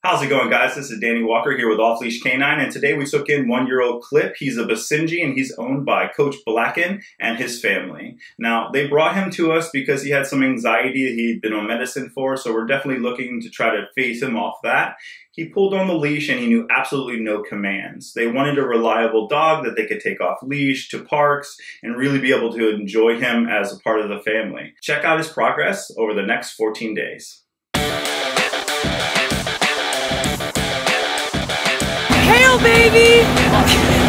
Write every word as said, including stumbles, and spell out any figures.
How's it going, guys? This is Danny Walker here with Off Leash Canine, and today we took in one-year-old Clip. He's a Basenji, and he's owned by Coach Blacken and his family. Now, they brought him to us because he had some anxiety that he'd been on medicine for, so we're definitely looking to try to phase him off that. He pulled on the leash and he knew absolutely no commands. They wanted a reliable dog that they could take off leash to parks and really be able to enjoy him as a part of the family. Check out his progress over the next fourteen days. Hail, baby!